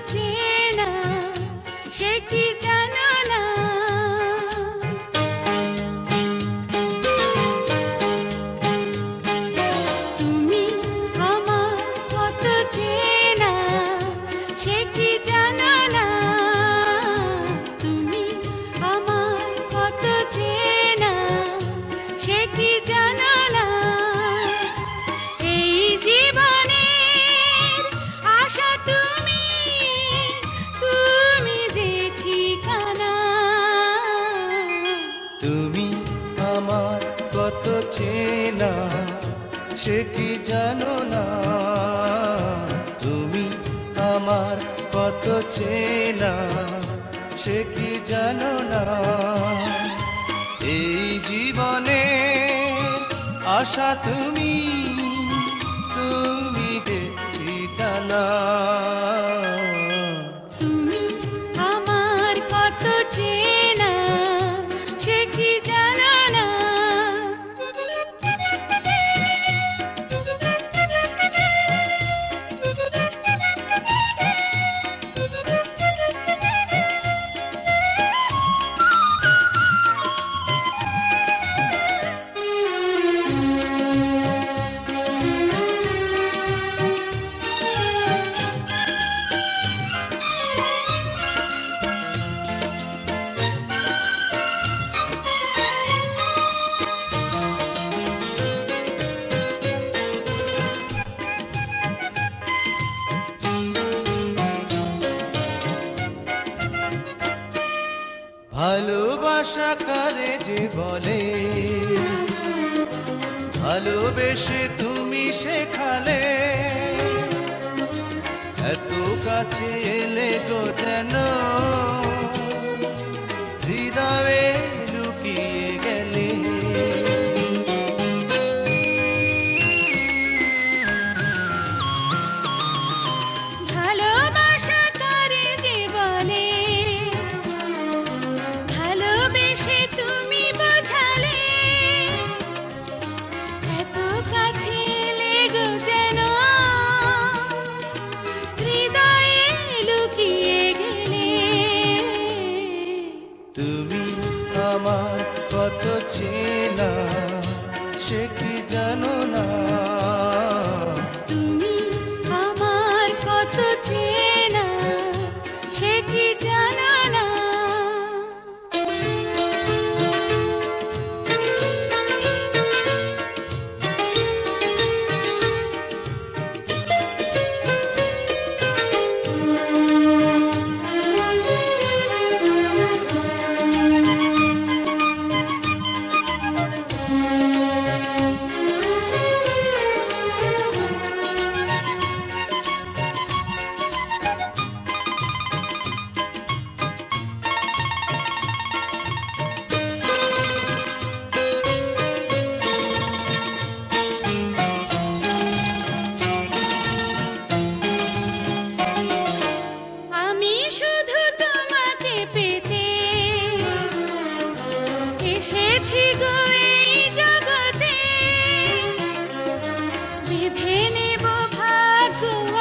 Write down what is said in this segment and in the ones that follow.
চেনা সে কি জানো না। তুমি আমার কত চেনা সে কি জানো না। তুমি আমার কত চেনা সে কি জানো না। এই জীবনের আশা তুমি, তুমি যে ঠিকানা। তুমি আমার কত চেনা সে কি জানো না। তুমি আমার কত চেনা সে কি জানো না। এই জীবনে আশা তুমি, তুমি যে ঠিকানা। তুমি আমার কত চেনা সে কি জানো না। ভালোবাসা কারে যে বলে, ভালোবেসে তুমি শেখালে। এত কাছে এলে গো যেন হৃদয়ে লুকিয়ে গেলে। ভালোবাসা কারে যে বলে, ভালোবেসে তুমি বোঝালে। এত কাছে এলে গো যেন হৃদয়ে লুকিয়ে গেলে। তুমি আমার কত চেনা সে কি জানো না। তুমি আমার কত চেনা সে কি জানো না। আমি শুধু তোমাকে পেতে এসেছি গো এই জগতে। বেঁধে নেব ভাগ্য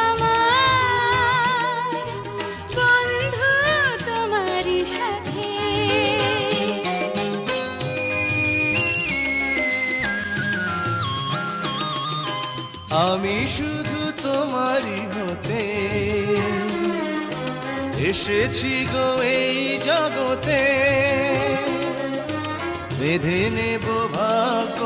আমার বন্ধু তোমারই সাথে। আমি শুধু তোমারই হতে এসেছি গো এই জগতে। বেঁধে নেব ভাগ্য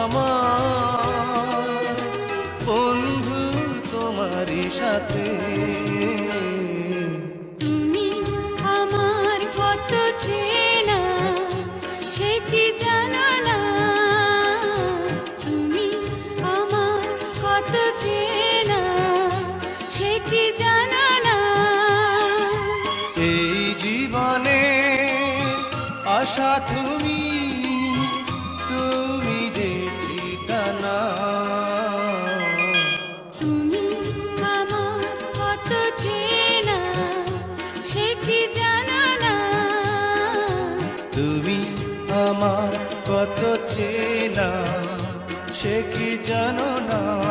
আমার বন্ধু তোমারই সাথে। তুমি আমার কত চেনা সে কি জানো না। তুমি আমার কত চেনা সে কি জানো না। এই জীবনে আশা তুমি, তুমি যে ঠিকানা। তুমি আমার কত চেনা সে কি জানো না। তুমি আমার কত চেনা সে কি জানো না।